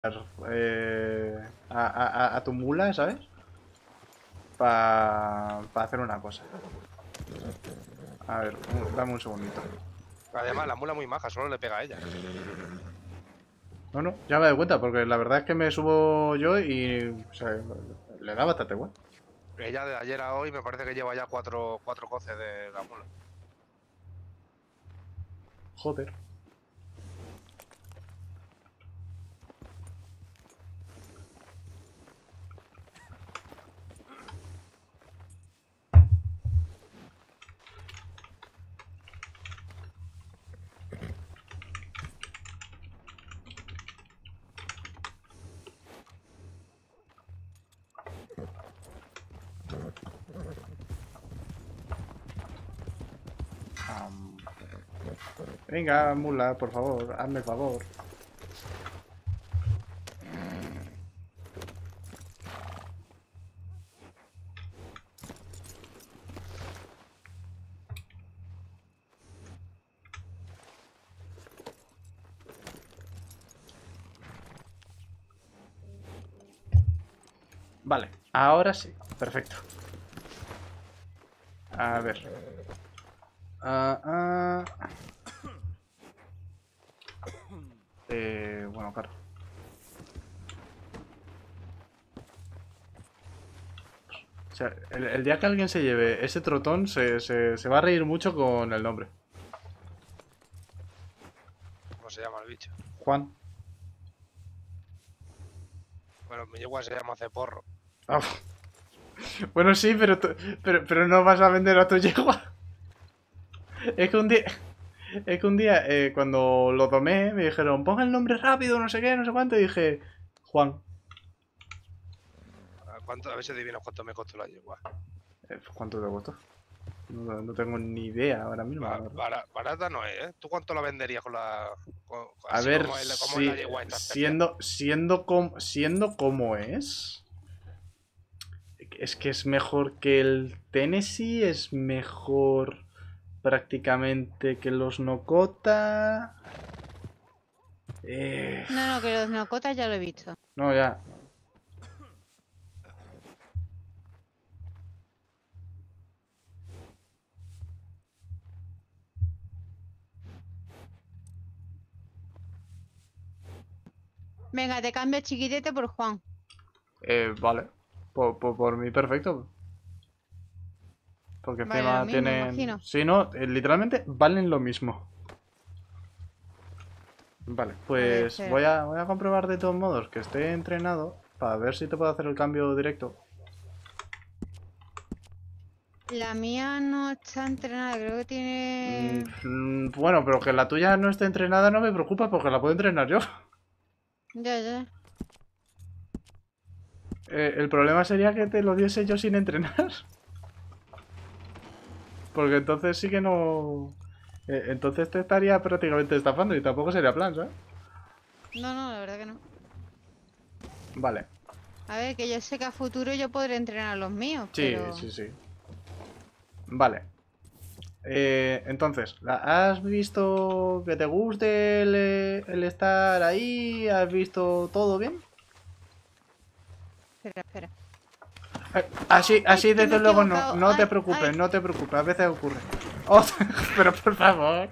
a tu mula, ¿sabes? Para hacer una cosa. A ver, dame un segundito. Además, la mula muy maja, solo le pega a ella. No, no, ya me doy cuenta, porque la verdad es que me subo yo y o sea, le da bastante igual. Ella de ayer a hoy me parece que lleva ya cuatro coces de la mula. Joder. Am, venga, mula, por favor, hazme el favor. Vale, ahora sí, perfecto. A ver. Bueno, claro. O sea, el día que alguien se lleve ese trotón se va a reír mucho con el nombre. ¿Cómo se llama el bicho? Juan. Bueno, mi yegua se llama Ceporro. Ah, bueno, sí, pero no vas a vender a tu yegua. Es que un día, cuando lo tomé, me dijeron, ponga el nombre rápido, no sé qué, no sé cuánto, y dije, Juan. A ver si adivinas cuánto me costó la yegua. ¿Cuánto te costó? No tengo ni idea ahora mismo, la verdad. Barata no es, ¿eh? ¿Tú cuánto la venderías con la. A Así ver, como es la si, yegua esta especial? siendo como es que es mejor que el Tennessee, es mejor prácticamente que los Nokota. No, que los Nocotas ya lo he visto. No, ya. Venga, te cambio chiquitete por Juan. Vale. Por mí perfecto. Porque Vale, lo encima mismo, tienen... imagino. Si no, literalmente valen lo mismo. Vale, A ver, pues espera. voy a comprobar de todos modos que esté entrenado para ver si te puedo hacer el cambio directo. La mía no está entrenada, creo que tiene... Bueno, pero que la tuya no esté entrenada no me preocupa porque la puedo entrenar yo. Ya, ya. El problema sería que te lo diese yo sin entrenar. Porque entonces sí que no... entonces te estaría prácticamente estafando y tampoco sería plan, ¿sabes? No, la verdad que no. Vale. A ver, que yo sé que a futuro yo podré entrenar a los míos, Sí, pero... sí, sí. Vale. Entonces, ¿has visto que te guste el estar ahí? ¿Has visto todo bien? Espera, espera. Ay, Así que me he desde luego no. equivocado. No te Ay, preocupes, ay. no te preocupes. A veces ocurre. Oh, pero por favor.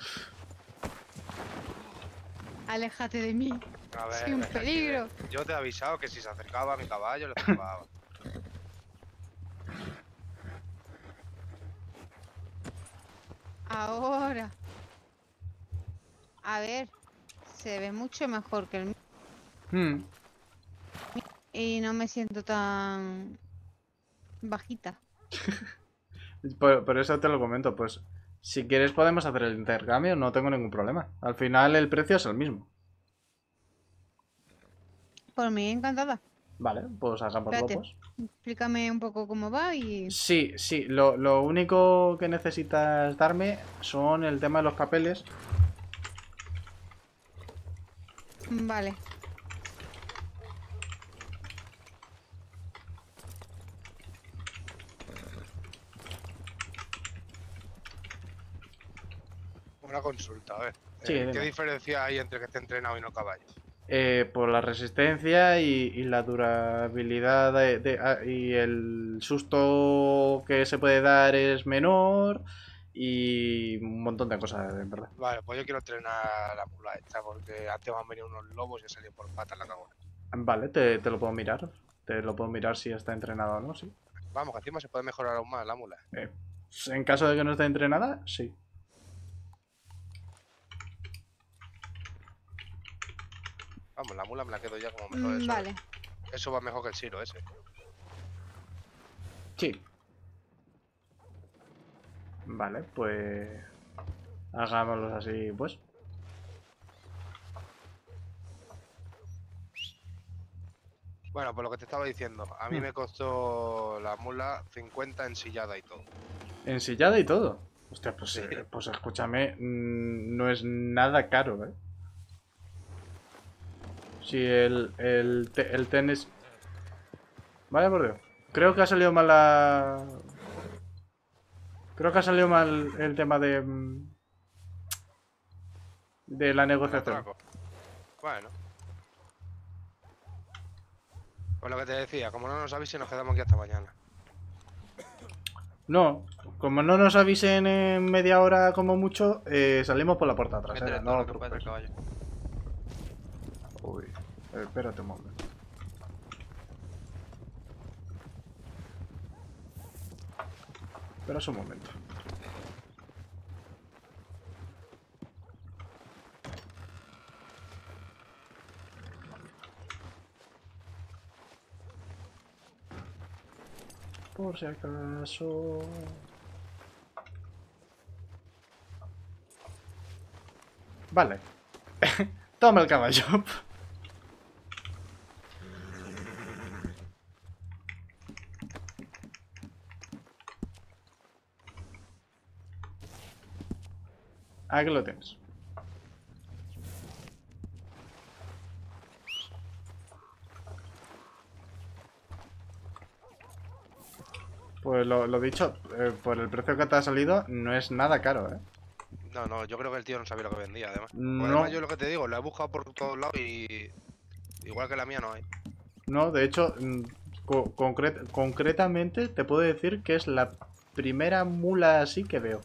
Aléjate de mí. A ver, Soy un aquí peligro. yo te he avisado que si se acercaba a mi caballo, le zumbaba. Ahora. A ver. Se ve mucho mejor que el mío. Hmm, Y no me siento tan bajita. por eso te lo comento. Pues, si quieres podemos hacer el intercambio, no tengo ningún problema. Al final el precio es el mismo. Por mí, encantada. Vale, pues hagámoslo, Espérate. pues. Explícame un poco cómo va y... Sí, sí, lo único que necesitas darme son el tema de los papeles. Vale. Una consulta, a ver. Sí, ¿Qué dime. diferencia hay entre que esté entrenado y no caballo? Por la resistencia y la durabilidad y el susto que se puede dar es menor y un montón de cosas, en verdad. Vale, pues yo quiero entrenar a la mula esta porque antes me han venido unos lobos y he salido por patas la cagona. Vale, te lo puedo mirar. Te lo puedo mirar si está entrenada o no, sí. Vamos, que encima se puede mejorar aún más la mula. Eh, en caso de que no esté entrenada, sí. Vamos, la mula me la quedo ya como mejor eso. Vale. Eso va mejor que el Siro ese. Sí. Vale, pues hagámoslo así, pues. Bueno, pues lo que te estaba diciendo, a mí me costó la mula 50 ensillada y todo. Ensillada y todo. Hostia, pues, Sí. pues escúchame, no es nada caro, ¿eh? Si el tenis... Vaya por Dios. Creo que ha salido mal la... Creo que ha salido mal el tema de la ¿El negociación. atraco? Bueno. Pues lo que te decía, como no nos avise nos quedamos aquí hasta mañana. No, como no nos avisen en media hora como mucho, salimos por la puerta Métele trasera, todo no lo os que pueda al preocupéis. caballo. Uy, espérate un momento. Espera un momento. Por si acaso... Vale. Toma el caballo. Aquí lo tienes. Pues lo dicho, por el precio que te ha salido, no es nada caro, ¿eh? No, yo creo que el tío no sabía lo que vendía, además. Porque No, además yo lo que te digo, la he buscado por todos lados y... Igual que la mía no hay. no, de hecho, concretamente te puedo decir que es la primera mula así que veo.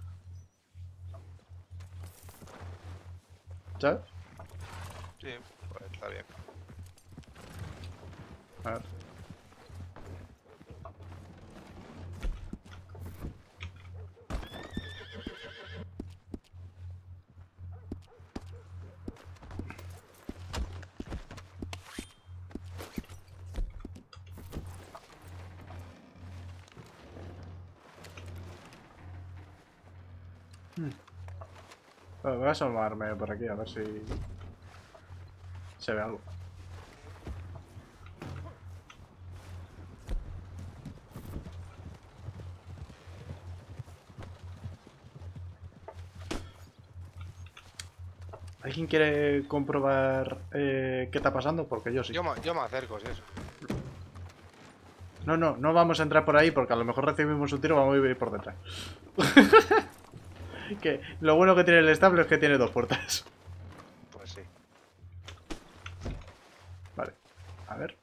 ¿Sabes? Sí, pues está bien. A ver. Voy a asomarme por aquí a ver si se ve algo. ¿Alguien quiere comprobar qué está pasando? Porque yo sí. Yo me acerco, si eso. No vamos a entrar por ahí porque a lo mejor recibimos un tiro y vamos a ir por detrás. Que lo bueno que tiene el establo es que tiene dos puertas. Pues sí. Vale, a ver.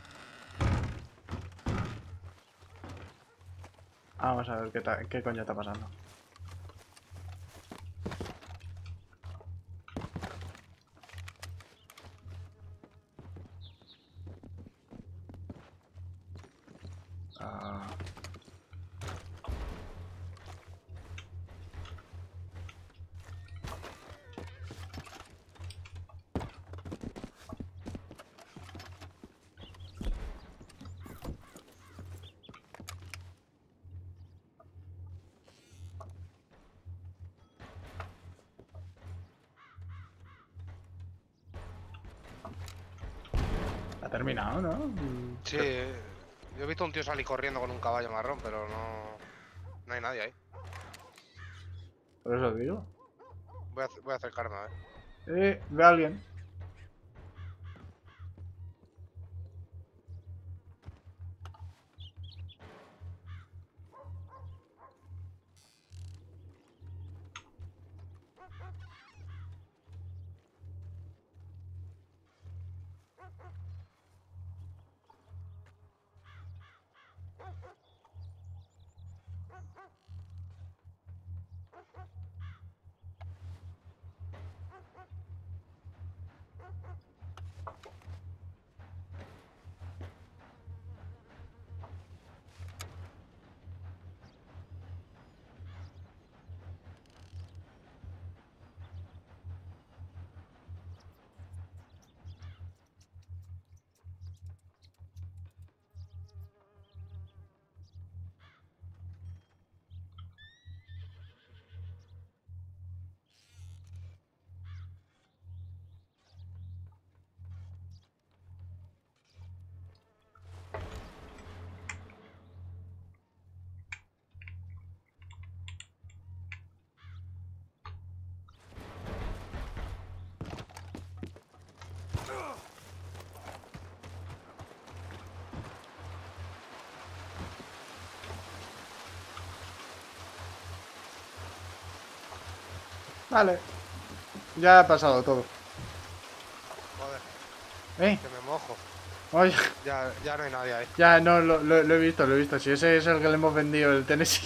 Vamos a ver qué coño está pasando. Ah. Ha terminado, ¿no? Sí, yo he visto un tío salir corriendo con un caballo marrón, pero no hay nadie ahí. Por eso digo. Voy a acercarme a ver. Ve a alguien. Vale. Ya ha pasado todo. Joder, que me mojo. Oye, Ya no hay nadie ahí. ya no, lo he visto, lo he visto. Si ese es el que le hemos vendido, el Tennessee.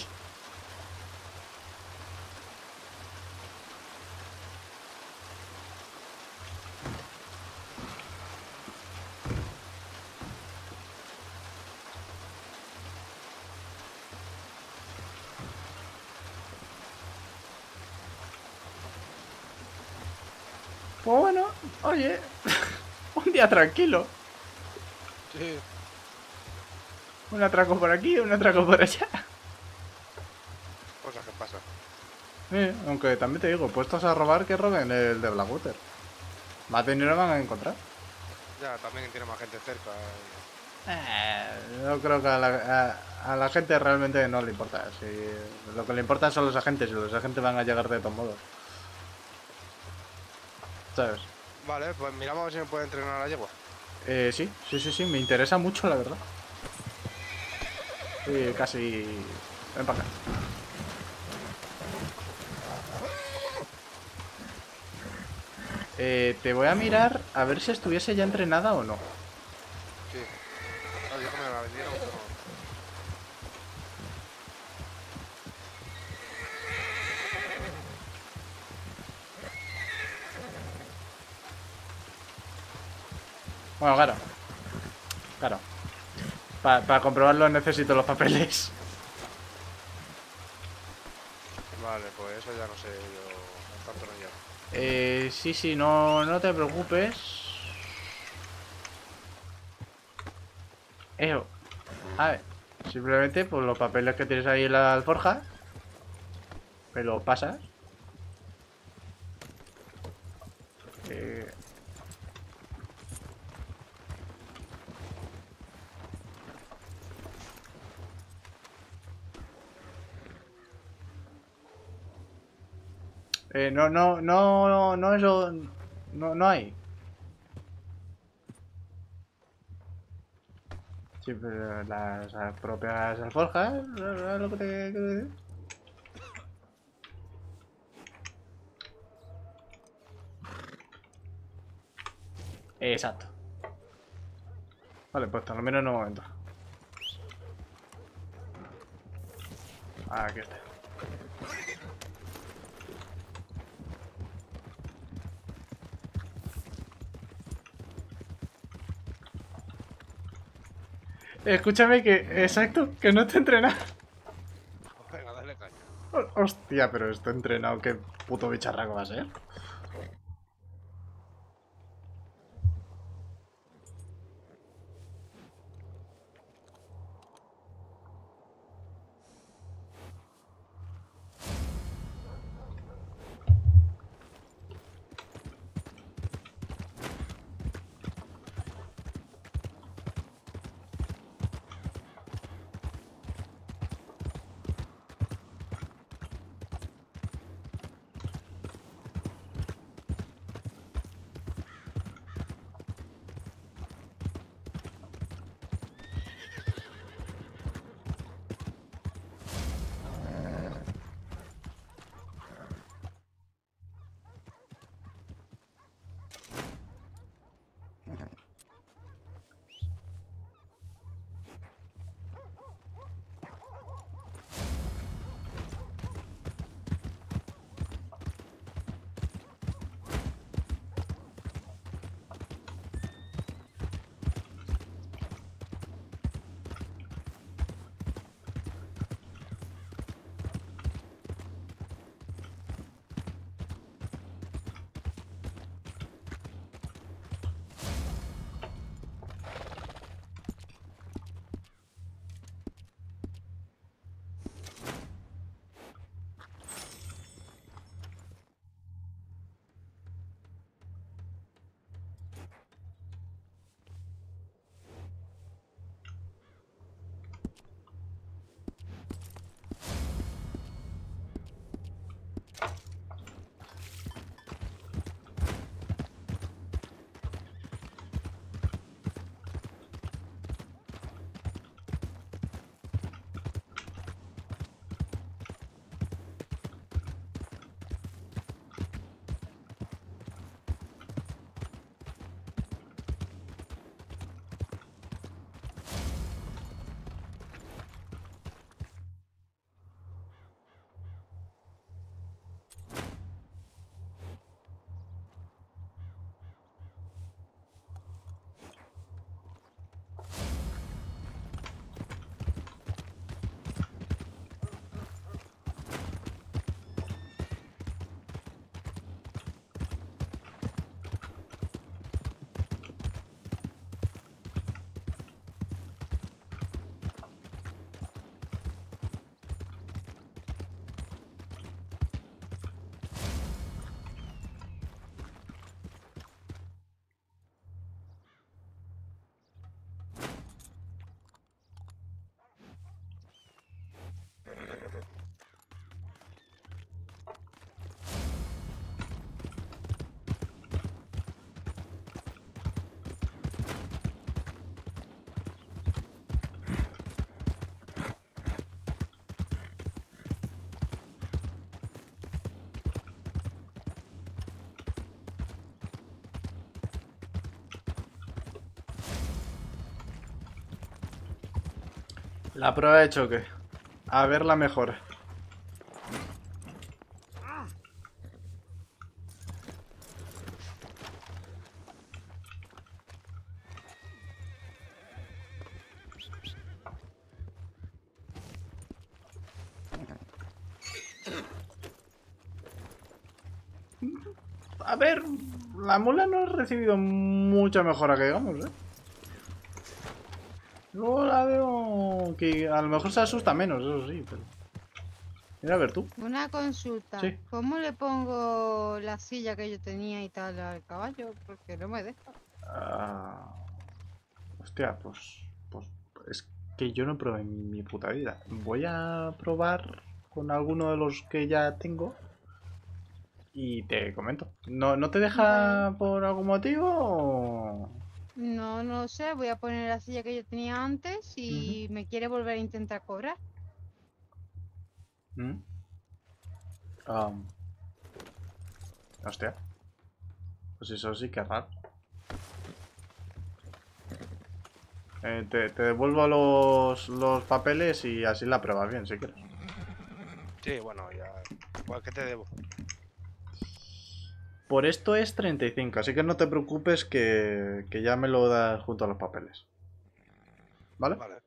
Pues bueno, oye, un día tranquilo. Sí. Un atraco por aquí, un atraco por allá. Cosas que pasan. Aunque también te digo, puestos a robar, que roben el de Blackwater. Más dinero van a encontrar. Ya, también tiene más gente cerca. Yo creo que a la gente realmente no le importa. Si lo que le importa son los agentes y los agentes van a llegar de todos modos. ¿Sabes? Vale, pues miramos a ver si me puede entrenar a la yegua. Sí, me interesa mucho, la verdad. Sí, casi... Ven para acá. Te voy a mirar a ver si estuviese ya entrenada o no. Sí. Claro, yo que me la vendieron, pero... Bueno, claro. Claro. Para comprobarlo necesito los papeles. Vale, pues eso ya no sé, yo tanto no llevo. Sí, no te preocupes. Eso. A ver. Simplemente, pues los papeles que tienes ahí en la alforja. Me los pasas. Eh... no, eso. No hay. Sí, pero las propias alforjas, ¿sabes lo que te quiero decir? Exacto. Vale, pues por lo menos en un momento. Aquí está. Escúchame que, exacto, que no te entrena. Venga, dale caña. Hostia, pero está entrenado, qué puto bicharraco va a ser. La prueba de choque. A ver la mejora. A ver, la mula no ha recibido mucha mejora que digamos, ¿eh? Luego la veo que a lo mejor se asusta menos, eso sí, pero... Mira, a ver tú. Una consulta. Sí. ¿Cómo le pongo la silla que yo tenía y tal al caballo? Porque no me deja. Ah, hostia, pues es que yo no probé en mi puta vida. Voy a probar con alguno de los que ya tengo y te comento. ¿No te deja por algún motivo? No, no sé. Voy a poner la silla que yo tenía antes y me quiere volver a intentar cobrar. Mm. Um, hostia. Pues eso sí que es raro. Te devuelvo los papeles y así la pruebas bien, si quieres. Sí, bueno, ya. Pues, ¿qué te debo? Por esto es 35, así que no te preocupes que ya me lo das junto a los papeles. ¿Vale? Vale.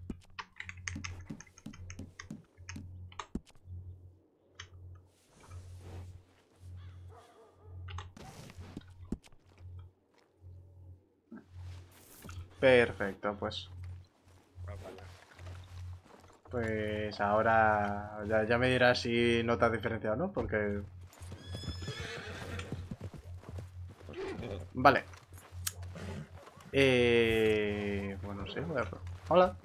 Perfecto, pues. Vale. Pues ahora ya me dirás si notas diferencia o no, porque... Vale. Bueno, no sé, voy a... Hola.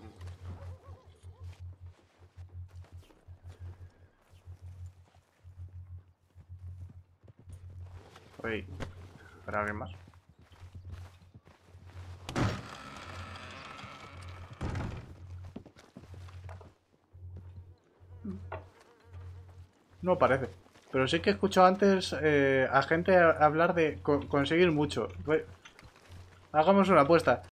Uy, ¿para alguien más? No parece. Pero sí que he escuchado antes a gente hablar de conseguir mucho. Hagamos una apuesta.